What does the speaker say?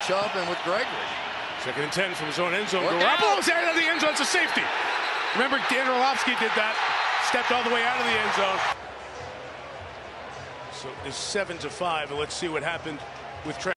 Chubb and with Gregory. 2nd and 10 from his own end zone. Garoppolo's out of the end zone. It's a safety. Remember, Dan Orlovsky did that. Stepped all the way out of the end zone. So it's 7-5, and let's see what happened with Trey.